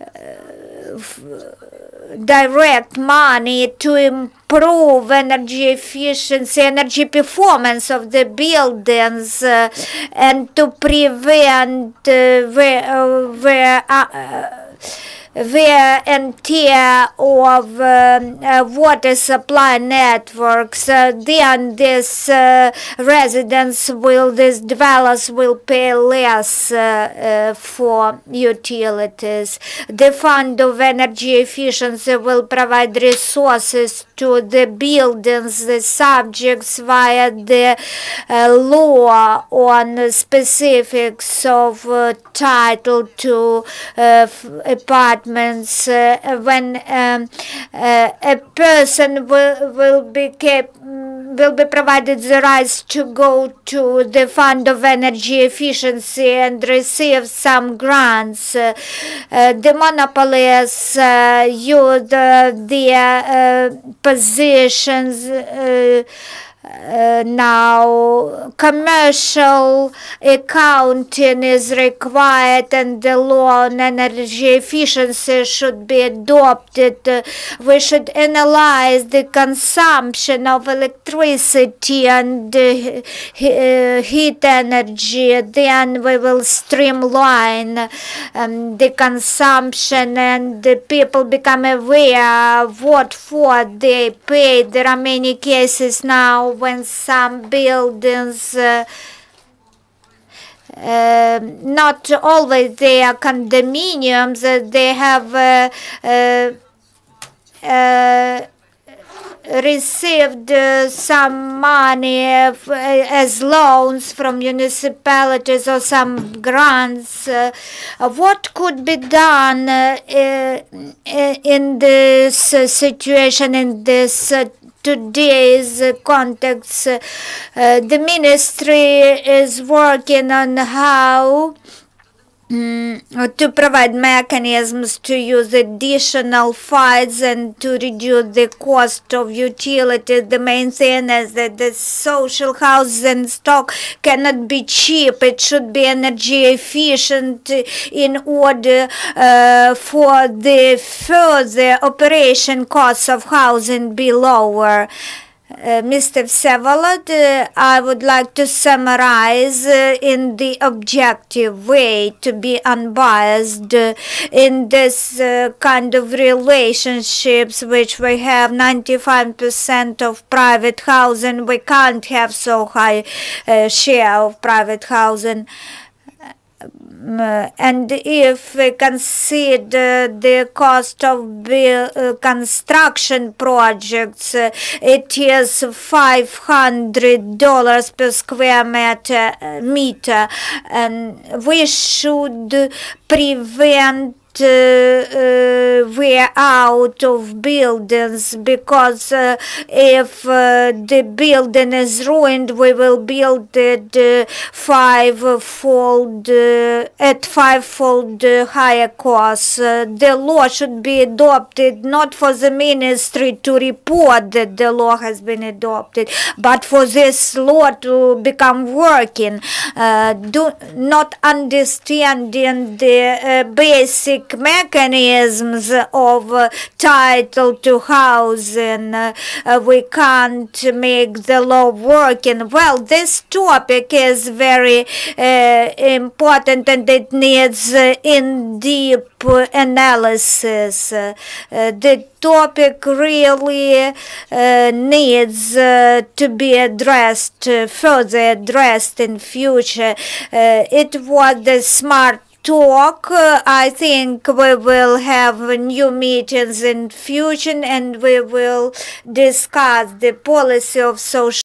direct money to improve energy efficiency, energy performance of the buildings, uh, and to prevent uh, where, uh, where uh, wear and tear of um, uh, water supply networks. Uh, then this uh, residents will, these dwellers will pay less uh, uh, for utilities. The Fund of Energy Efficiency will provide resources to the buildings, the subjects via the uh, law on specifics of uh, title to uh, apartments. Uh, when um, uh, a person will, will be kept will be provided the rights to go to the Fund of Energy Efficiency and receive some grants. Uh, uh, the monopolists uh, use uh, their uh, positions uh, Uh, now commercial accounting is required and the law on energy efficiency should be adopted. Uh, we should analyze the consumption of electricity and uh, uh, heat energy. Then we will streamline um, the consumption and the people become aware of what for they pay. There are many cases now when some buildings, uh, uh, not always they are condominiums, uh, they have uh, uh, uh, received uh, some money uh, as loans from municipalities or some grants. Uh, what could be done uh, in this uh, situation, in this uh, today's uh, context? Uh, uh, the ministry is working on how Mm, to provide mechanisms to use additional funds and to reduce the cost of utilities. The main thing is that the social housing stock cannot be cheap. It should be energy efficient in order uh, for the further operation costs of housing be lower. Uh, Mister Vsevolod, uh, I would like to summarize uh, in the objective way, to be unbiased uh, in this uh, kind of relationships which we have. Ninety-five percent of private housing. We can't have so high uh, share of private housing. Uh, and if we consider the cost of the uh, construction projects, uh, it is five hundred dollars per square meter, uh, meter, and we should prevent Uh, uh, we're out of buildings, because uh, if uh, the building is ruined, we will build it uh, five-fold uh, at five-fold uh, higher cost. Uh, the law should be adopted not for the ministry to report that the law has been adopted, but for this law to become working. Uh, do not understanding the uh, basic make mechanisms of uh, title to housing. Uh, uh, we can't make the law working. Well, this topic is very uh, important, and it needs uh, in deep analysis. Uh, uh, the topic really uh, needs uh, to be addressed, uh, further addressed in future. Uh, it was the smart talk. Uh, I think we will have new meetings in future, and we will discuss the policy of social